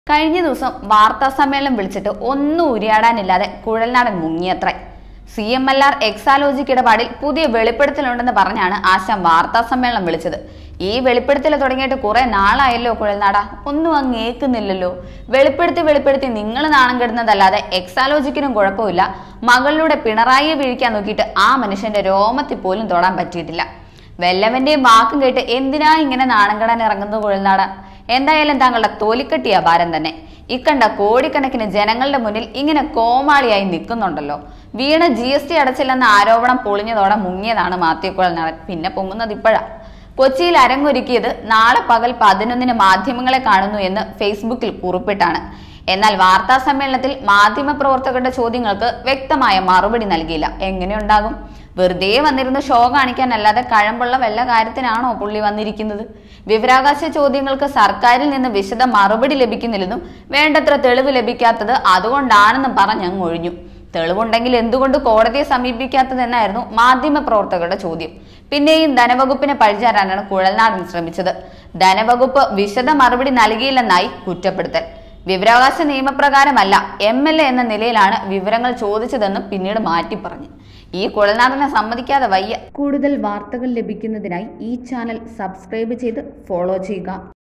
കഴിഞ്ഞ ദിവസം വാർത്താ സമ്മേളനം വിളിച്ചിട്ട് ഒന്നും ഉരിയാടാനില്ലാതെ കുഴൽനാടൻ മുങ്ങിയത്രേ. CMLR എക്സാലോജിക് ഇടപാടിൽ പുതിയ വെളിപ്പെടുത്തലുണ്ടെന്ന് പറഞ്ഞാണ് ആശാൻ വാർത്താ സമ്മേളനം വിളിച്ചത്. ഈ വെളിപ്പെടുത്തൽ തുടങ്ങിയിട്ട് കുറെ നാളായല്ലോ കുഴൽനാട, ഒന്നും അങ്ങ് ഏക്കുന്നില്ലല്ലോ. വെളിപ്പെടുത്തി നിങ്ങൾ നാണം കെടുന്നതല്ലാതെ എക്സാലോജിക്കിനും കുഴപ്പമില്ല. മകളിലൂടെ പിണറായിയെ വീഴിക്കാൻ നോക്കിയിട്ട് ആ മനുഷ്യന്റെ രോമത്തിൽ പോലും തൊടാൻ പറ്റിയിട്ടില്ല. വല്ലവന്റെയും വാക്കും കേട്ട് എന്തിനാ ഇങ്ങനെ നാണം കെടാൻ ഇറങ്ങുന്നത് കുഴൽനാട? എന്തായാലും താങ്കളുടെ തൊലിക്കെട്ടിയ ഭാരം തന്നെ. ഇക്കണ്ട കോടിക്കണക്കിന് ജനങ്ങളുടെ മുന്നിൽ ഇങ്ങനെ കോമാളിയായി നിൽക്കുന്നുണ്ടല്ലോ. വീണ GST അടച്ചില്ലെന്ന ആരോപണം പൊളിഞ്ഞതോടെ മുങ്ങിയതാണ് മാത്യു കുഴൽനാടൻ. പിന്നെ പൊങ്ങുന്നത് ഇപ്പോഴാ. കൊച്ചിയിൽ അരങ്ങൊരുക്കിയത് നാളെ പകൽ 11-ന് മാധ്യമങ്ങളെ കാണുന്നു എന്ന് ഫേസ്ബുക്കിൽ കുറിപ്പിട്ടാണ്. എന്നാൽ വാർത്താ സമ്മേളനത്തിൽ മാധ്യമപ്രവർത്തകരുടെ ചോദ്യങ്ങൾക്ക് വ്യക്തമായ മറുപടി നൽകിയില്ല. എങ്ങനെയുണ്ടാകും? വെറുതെ വന്നിരുന്ന് ഷോ കാണിക്കാനല്ലാതെ കഴമ്പുള്ള വല്ല കാര്യത്തിനാണോ പുള്ളി വന്നിരിക്കുന്നത്? വിവരാവകാശ ചോദ്യങ്ങൾക്ക് സർക്കാരിൽ നിന്ന് വിശദ മറുപടി ലഭിക്കുന്നില്ലെന്നും വേണ്ടത്ര തെളിവ് ലഭിക്കാത്തത് അതുകൊണ്ടാണെന്നും പറഞ്ഞങ്ങ് ഒഴിഞ്ഞു. തെളിവുണ്ടെങ്കിൽ എന്തുകൊണ്ട് കോടതിയെ സമീപിക്കാത്തതെന്നായിരുന്നു മാധ്യമപ്രവർത്തകരുടെ ചോദ്യം. പിന്നെയും ധനവകുപ്പിനെ പഴിചാരാനാണ് കുഴൽനാടൻ ശ്രമിച്ചത്. ധനവകുപ്പ് വിശദ മറുപടി നൽകിയില്ലെന്നായി കുറ്റപ്പെടുത്തൽ. വിവരാവകാശ നിയമപ്രകാരമല്ല MLA എന്ന നിലയിലാണ് വിവരങ്ങൾ ചോദിച്ചതെന്നും പിന്നീട് മാറ്റി പറഞ്ഞു. ഈ കുഴൽനാടനെ സമ്മതിക്കാതെ വയ്യ. കൂടുതൽ വാർത്തകൾ ലഭിക്കുന്നതിനായി ഈ ചാനൽ സബ്സ്ക്രൈബ് ചെയ്ത് ഫോളോ ചെയ്യുക.